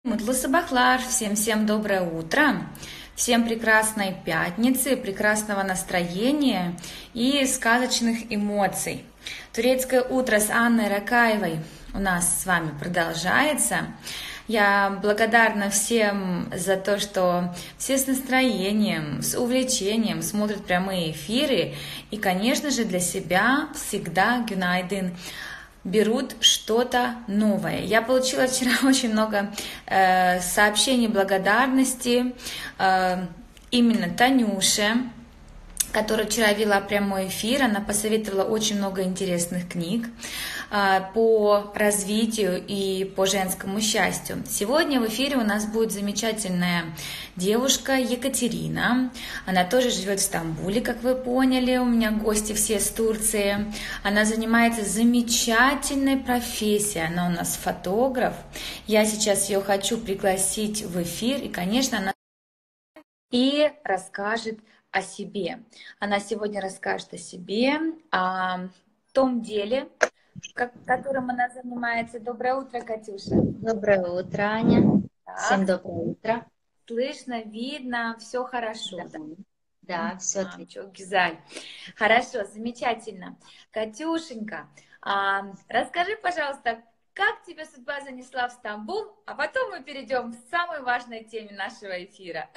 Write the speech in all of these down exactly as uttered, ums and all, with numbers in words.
Мутлы-сабахлар, всем-всем доброе утро, всем прекрасной пятницы, прекрасного настроения и сказочных эмоций. Турецкое утро с Анной Ракаевой у нас с вами продолжается. Я благодарна всем за то, что все с настроением, с увлечением смотрят прямые эфиры и, конечно же, для себя всегда Гюнайдин берут что-то новое. Я получила вчера очень много э, сообщений благодарности э, именно Танюше, которая вчера вела прямой эфир. Она посоветовала очень много интересных книг э, по развитию и по женскому счастью. Сегодня в эфире у нас будет замечательная девушка Екатерина. Она тоже живет в Стамбуле, как вы поняли. У меня гости все с Турции. Она занимается замечательной профессией. Она у нас фотограф. Я сейчас ее хочу пригласить в эфир. И, конечно, она и расскажет о себе. Она сегодня расскажет о себе, о том деле, как, которым она занимается. Доброе утро, Катюша. Доброе утро, Аня. Всем Так, доброе утро. слышно, видно, все хорошо, Да, да? да, все А, отлично. чё, Гизаль. Хорошо, замечательно. Катюшенька, а, расскажи, пожалуйста, как тебя судьба занесла в Стамбул, а потом мы перейдем к самой важной теме нашего эфира.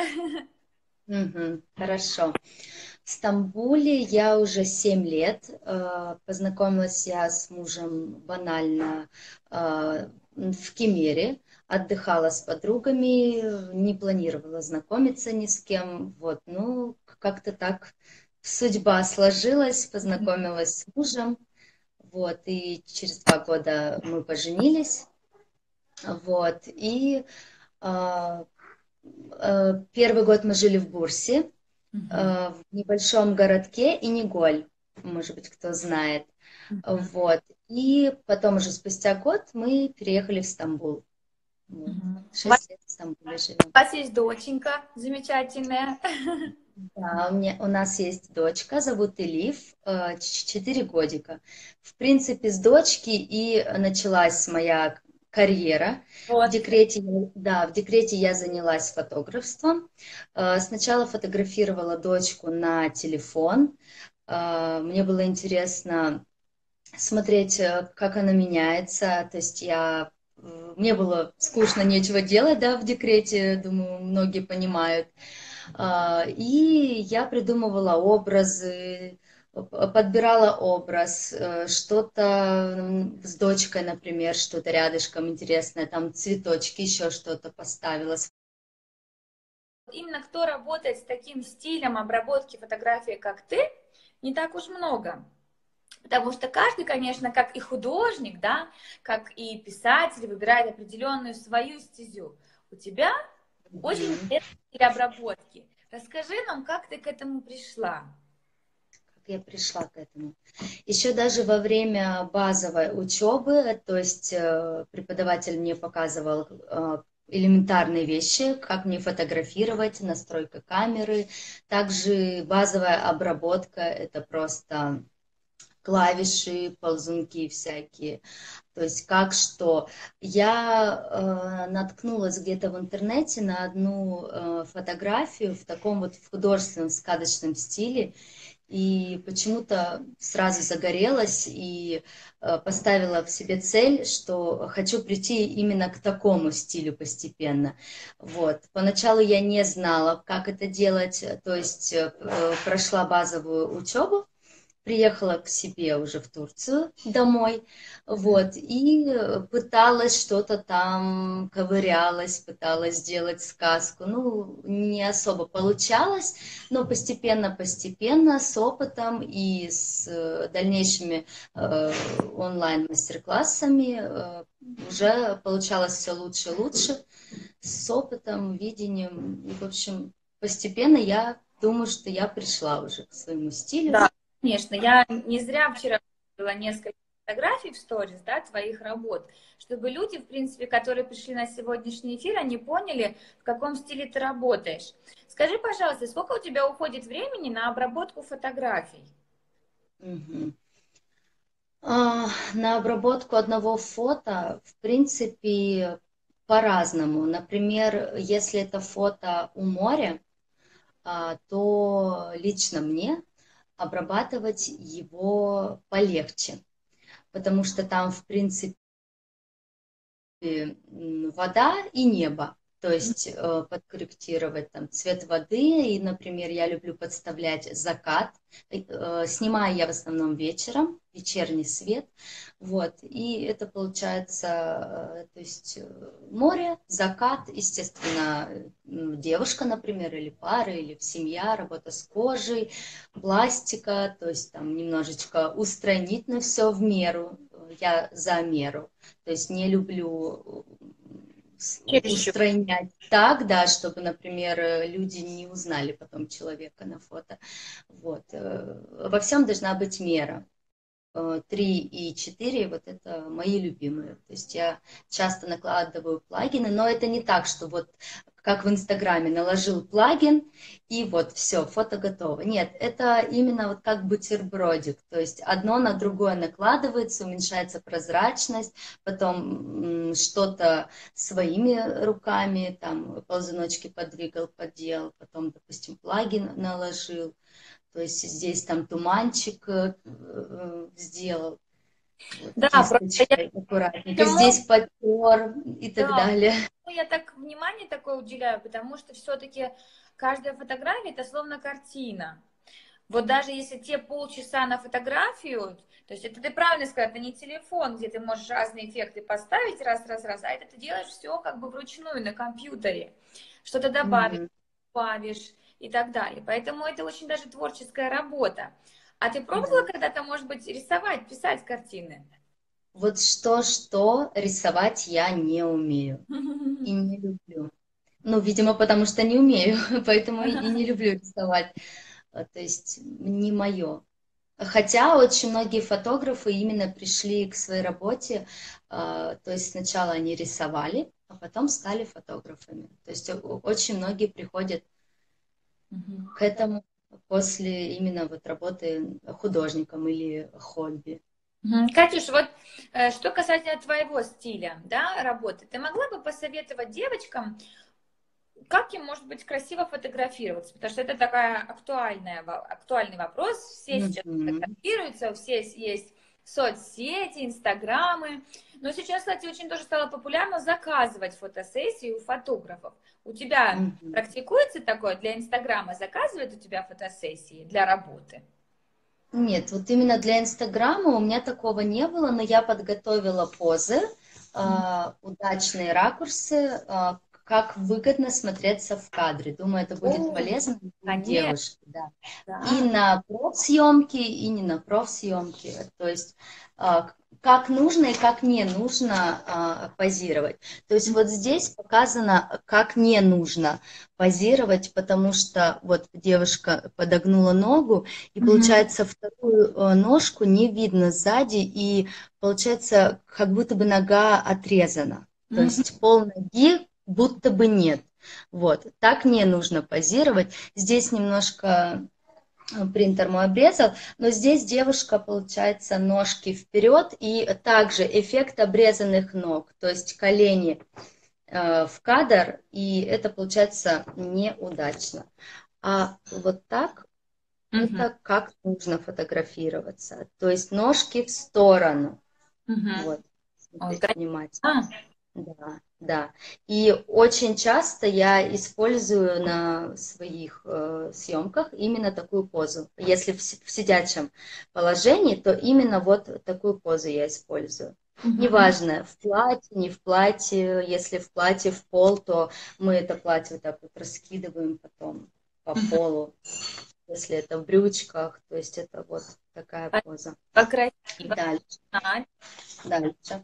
Мгм, хорошо. В Стамбуле я уже семь лет. Э, Познакомилась я с мужем банально э, в Кемере. Отдыхала с подругами, не планировала знакомиться ни с кем. Вот, ну, как-то так судьба сложилась, познакомилась с мужем. Вот, и через два года мы поженились. Вот, и а, а, первый год мы жили в Бурсе, Мгм. а, в небольшом городке Иниголь, может быть, кто знает. Мгм. Вот, и потом уже спустя год мы переехали в Стамбул. Вот. Мгм. У вас, Шесть лет в Стамбуле живем. у вас есть доченька замечательная. Да, у меня, у нас есть дочка, зовут Элиф, э, ч- четыре годика. В принципе, с дочки и началась моя карьера. В Вот. декрете, я- да, в декрете я занялась фотографством. Э, Сначала фотографировала дочку на телефон. Э, Мне было интересно смотреть, э, как она меняется. То есть я, э, мне было скучно, нечего делать, да, в декрете, думаю, многие понимают. А, И я придумывала образы, п- подбирала образ, э, что-то м, с дочкой, например, что-то рядышком интересное, там цветочки, еще что-то поставила. Именно кто работает с таким стилем обработки фотографии, как ты, не так уж много. Потому что каждый, конечно, как и художник, да, как и писатель, выбирает определенную свою стезю. У тебя очень Мгм. интересный стиль обработки. Расскажи нам, как ты к этому пришла. Как я пришла к этому. Еще даже во время базовой учебы, то есть э, преподаватель мне показывал э, элементарные вещи, как мне фотографировать, настройка камеры, также базовая обработка, это просто клавиши, ползунки всякие, то есть как что. Я э, наткнулась где-то в интернете на одну э, фотографию в таком вот в художественном сказочном стиле, и почему-то сразу загорелась и э, поставила в себе цель, что хочу прийти именно к такому стилю постепенно. Вот. Поначалу я не знала, как это делать, то есть э, э, прошла базовую учебу, приехала к себе уже в Турцию домой, Мгм. вот, и э, пыталась что-то там, ковырялась, пыталась сделать сказку, ну, не особо получалось, но постепенно-постепенно, с опытом и с э, дальнейшими э, онлайн-мастер-классами э, уже получалось все лучше и лучше, с опытом, видением, и, в общем, постепенно я думаю, что я пришла уже к своему стилю. Да, конечно. Я не зря вчера было несколько фотографий в сторис, да, твоих работ, чтобы люди, в принципе, которые пришли на сегодняшний эфир, они поняли, в каком стиле ты работаешь. Скажи, пожалуйста, сколько у тебя уходит времени на обработку фотографий? Мгм. А, На обработку одного фото, в принципе, по-разному. Например, если это фото у моря, а, то лично мне обрабатывать его полегче, потому что там, в принципе, м, вода и небо. То есть э, подкорректировать там цвет воды. И, например, я люблю подставлять закат. Э, снимаю я в основном вечером, вечерний свет. Вот. И это получается, э, то есть э, море, закат, естественно, м, девушка, например, или пара, или семья, работа с кожей, пластика, то есть там немножечко устранить, но все в меру. Я за меру. То есть не люблю с- Чересчур. устранять так, да, чтобы, например, э, люди не узнали потом человека на фото. Вот. э, Во всем должна быть мера. Э, три и четыре вот это мои любимые. То есть я часто накладываю плагины, но это не так, что вот как в Инстаграме наложил плагин, и вот все, фото готово. Нет, это именно вот как бутербродик. То есть одно на другое накладывается, уменьшается прозрачность, потом м, что-то своими руками, там ползуночки подвигал, подделал, потом, допустим, плагин наложил. То есть здесь там туманчик э, э, сделал, вот, Да, просто я кисточкой аккуратненько, почему, здесь потер и так да, далее. почему я так внимание такое уделяю, потому что все-таки каждая фотография это словно картина. Вот даже если те полчаса на фотографию, то есть это ты правильно сказал, это не телефон, где ты можешь разные эффекты поставить, раз, раз, раз, а это ты делаешь все как бы вручную на компьютере, что-то добавишь, Мгм. добавишь и так далее. Поэтому это очень даже творческая работа. А ты пробовала Да. когда-то, может быть, рисовать, писать картины? Вот что-что рисовать я не умею и не люблю. Ну, видимо, потому что не умею, поэтому и и не люблю рисовать. А, То есть не мое. Хотя очень многие фотографы именно пришли к своей работе, а, то есть сначала они рисовали, а потом стали фотографами. То есть о- очень многие приходят Мгм. к этому после именно вот работы художником или хобби. Мгм. Катюш, вот э, что касательно твоего стиля, да, работы, ты могла бы посоветовать девочкам, как им, может быть, красиво фотографироваться? Потому что это такая актуальная, во- актуальный вопрос. Все сейчас Мгм. фотографируются, у всех есть соцсети, инстаграмы. Но сейчас, кстати, очень тоже стало популярно заказывать фотосессии у фотографов. У тебя Мгм. практикуется такое для инстаграма? Заказывают у тебя фотосессии для работы? Нет, вот именно для Инстаграма у меня такого не было, но я подготовила позы, Мгм. а, удачные ракурсы, а, как выгодно смотреться в кадре. Думаю, это будет О, полезно для конечно, девушки, да. И да. на профсъемки, и не на профсъемки. То есть а, как нужно и как не нужно а, позировать. То есть вот здесь показано, как не нужно позировать, потому что вот девушка подогнула ногу, и Мгм. получается вторую э, ножку не видно сзади, и получается как будто бы нога отрезана. То Мгм. есть пол ноги будто бы нет. Вот, так не нужно позировать. Здесь немножко э, принтер мой обрезал, но здесь девушка, получается, ножки вперед, и также эффект обрезанных ног, то есть колени э, в кадр, и это получается неудачно. А вот так Мгм. это как нужно фотографироваться. То есть ножки в сторону. Мгм. Вот, Ой, смотреть внимательно. конечно. Да, да. И очень часто я использую на своих э, съемках именно такую позу. Если в, си- в сидячем положении, то именно вот такую позу я использую. Мгм. Неважно, в платье, не в платье. Если в платье в пол, то мы это платье вот так вот раскидываем потом по Мгм. полу. Если это в брючках, то есть это вот такая поза. Как красиво. Дальше, А, дальше.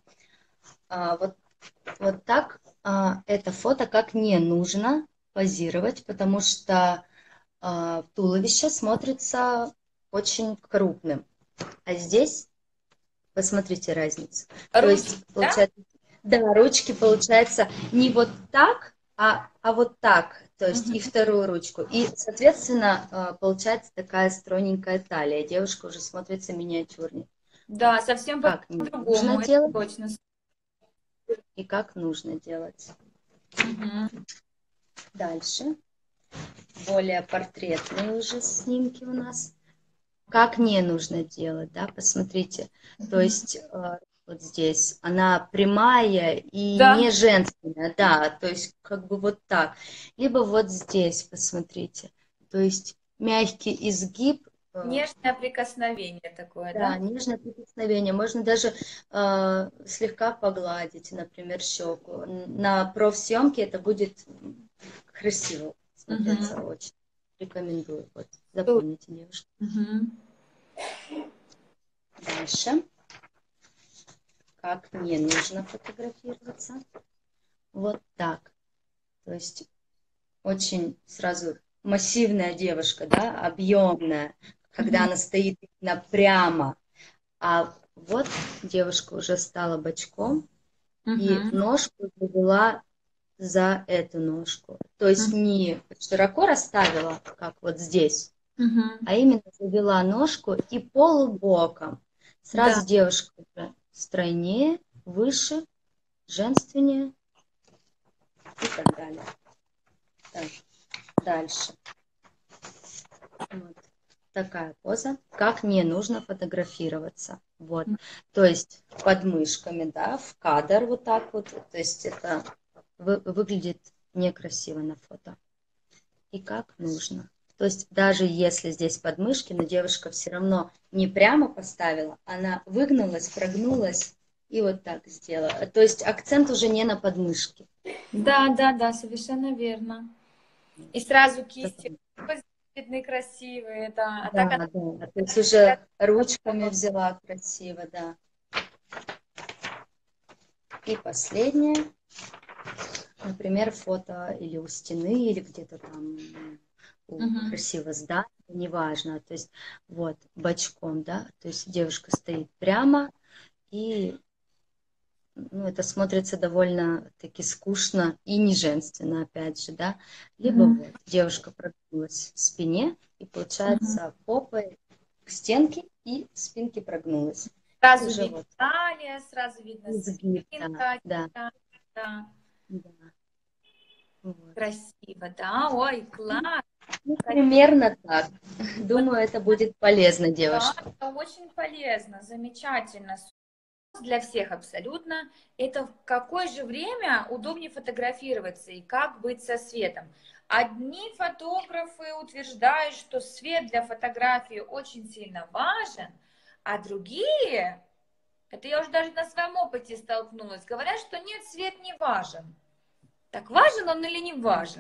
А, вот, вот так а, это фото как не нужно позировать, потому что а, туловище смотрится очень крупным. А здесь, посмотрите разницу. То ручки, есть, да? получается, да, ручки получается не вот так, а, а вот так. То есть Мгм. и вторую ручку. И, соответственно, а, получается такая стройненькая талия. Девушка уже смотрится миниатюрнее. Вот Да, совсем как не нужно по-другому, это делать. точно. и как нужно делать. Угу. Дальше. Более портретные уже снимки у нас. Как не нужно делать, да, посмотрите. То есть э, вот здесь она прямая и Да. не женственная, да, то есть как бы вот так. Либо вот здесь, посмотрите. То есть мягкий изгиб. э, Нежное прикосновение такое, Да, да? нежное прикосновение. Можно даже э, слегка погладить, например, щеку. На профсъемке это будет красиво смотреться Угу. очень. Рекомендую. Вот, запомните, девушка. Угу. Дальше. Как не нужно фотографироваться. Вот так. То есть очень сразу массивная девушка, да, объемная, когда Угу. она стоит именно прямо. А вот девушка уже стала бочком и Угу. ножку завела за эту ножку. То есть не широко расставила, как вот здесь, Угу. а именно завела ножку и полубоком. Да. Сразу девушка уже стройнее, выше, женственнее и так далее. Так, дальше. Вот такая поза. Как не нужно фотографироваться. Вот. То есть под мышками, да, в кадр вот так вот. То есть это вы, выглядит некрасиво на фото. И как нужно. То есть даже если здесь подмышки, но девушка все равно не прямо поставила, она выгнулась, прогнулась и вот так сделала. То есть акцент уже не на подмышке. Да, да, да, совершенно верно. И сразу кисти Такой. видны красивые, да. А так Да, она да. То есть уже ручками взяла красиво, да. И последнее, например, фото или у стены, или где-то там у Угу. красивого здания, неважно. То есть вот бочком, да, то есть девушка стоит прямо, и ну, это смотрится довольно-таки скучно и не женственно, опять же, да. Либо Угу. вот девушка прогнулась в спине, и Угу. получается попой к стенке и в спинке прогнулась. И Сразу уже видно вот талия, сразу видно изгиб, да, спинка. да, Да, да. да. Вот. Красиво, да. Ой, класс. Ну, примерно так. Вот, Думаю, это будет полезно да, девушкам. это очень полезно, замечательно. Для всех абсолютно. Это в какое же время удобнее фотографироваться и как быть со светом. Одни фотографы утверждают, что свет для фотографии очень сильно важен, а другие, это я уже даже на своем опыте столкнулась, говорят, что нет, свет не важен. Так важен он или не важен?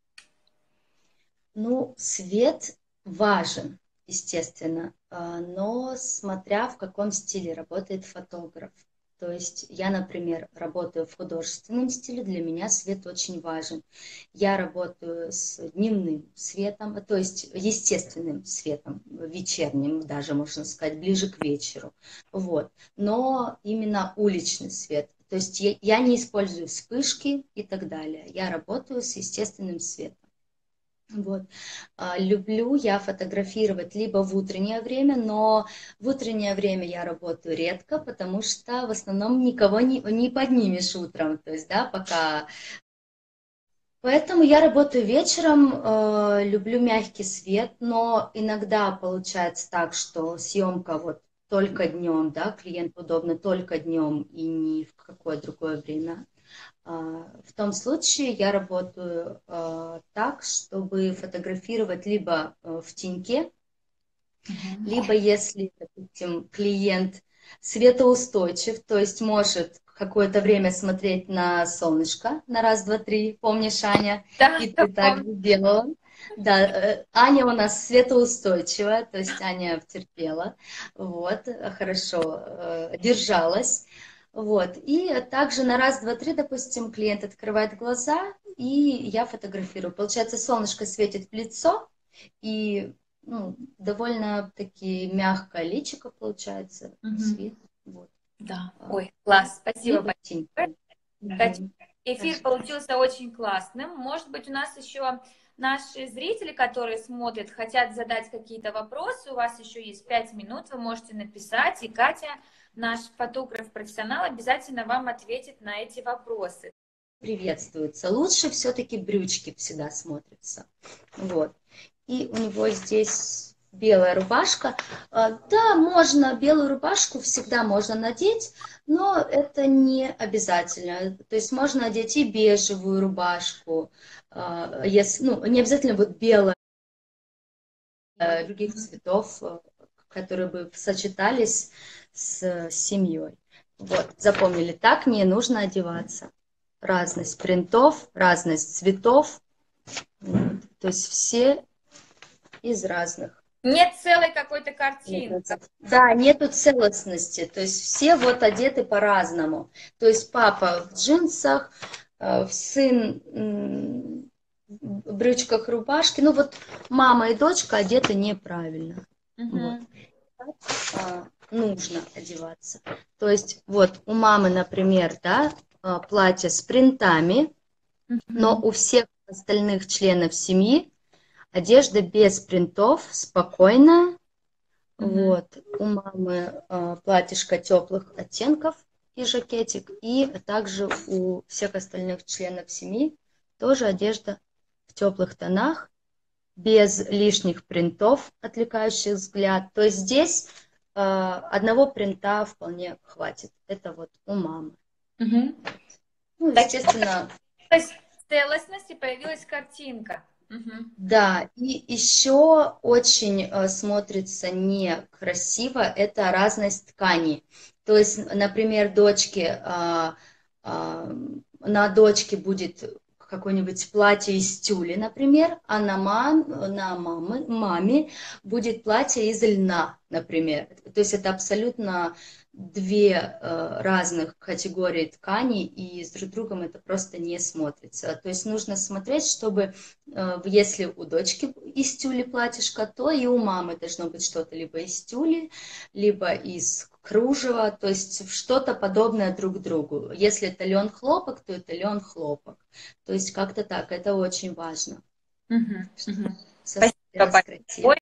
Ну, свет важен, естественно, а, но смотря в каком стиле работает фотограф. То есть я, например, работаю в художественном стиле, для меня свет очень важен. Я работаю с дневным светом, то есть естественным светом, вечерним даже, можно сказать, ближе к вечеру. Вот. Но именно уличный свет. То есть я, я не использую вспышки и так далее. Я работаю с естественным светом. Вот. А, Люблю я фотографировать либо в утреннее время, но в утреннее время я работаю редко, потому что в основном никого не, не поднимешь утром, то есть, да, пока. Поэтому я работаю вечером, э, люблю мягкий свет, но иногда получается так, что съемка вот только днем, да, клиенту удобно только днем и ни в какое другое время. А, В том случае я работаю а, так, чтобы фотографировать либо э, в теньке, либо если, допустим, клиент светоустойчив, то есть может какое-то время смотреть на солнышко, на раз, два, три, помнишь, Аня, Да, и я ты так помню. сделала. Да, э, Аня у нас светоустойчивая, то есть Аня терпела, вот, хорошо э, держалась, вот. И также на раз, два, три, допустим, клиент открывает глаза, и я фотографирую. Получается, солнышко светит в лицо, и ну, довольно-таки мягкое личико получается, Мгм. свет, вот. Да. А, Ой, класс, спасибо Либо большое. в теньку. Катя, Мгм. эфир Пожалуйста. получился очень классным. Может быть, у нас еще наши зрители, которые смотрят, хотят задать какие-то вопросы. У вас еще есть пять минут, вы можете написать, и Катя наш фотограф-профессионал обязательно вам ответит на эти вопросы. Приветствуется. Лучше все-таки брючки всегда смотрятся. Вот. И у него здесь белая рубашка. Да, можно, белую рубашку всегда можно надеть, но это не обязательно. То есть можно надеть и бежевую рубашку, если, ну, не обязательно вот белая, других цветов, которые бы сочетались с семьей. Вот, запомнили, так не нужно одеваться. Разность принтов, разность цветов, вот. То есть все из разных. Нет целой какой-то картинки. Да, нету целостности, то есть все вот одеты по-разному. То есть папа в джинсах, сын в брючках, рубашке, ну вот мама и дочка одеты неправильно. Угу. Вот. Так, нужно одеваться. То есть вот у мамы, например, да, платье с принтами, угу. Но у всех остальных членов семьи одежда без принтов, спокойная. Угу. Вот. У мамы э, платьишко теплых оттенков и жакетик. И также у всех остальных членов семьи тоже одежда в теплых тонах, без лишних принтов, отвлекающих взгляд. То есть здесь э, одного принта вполне хватит. Это вот у мамы. Угу. Ну, естественно... То есть целостность и появилась картинка. Угу. Да, и еще очень э, смотрится некрасиво, это разность тканей. То есть, например, дочке, э, э, на дочке будет какое-нибудь платье из тюля, например, а на, мам, на мамы, маме будет платье из льна, например. То есть это абсолютно две э, разных категории тканей, и с друг другом это просто не смотрится. То есть нужно смотреть, чтобы э, если у дочки из тюли платьишко, то и у мамы должно быть что-то либо из тюли, либо из кружева, то есть что-то подобное друг другу. Если это лен хлопок, то это лен хлопок. То есть как-то так, это очень важно. Угу, угу. Спасибо большое.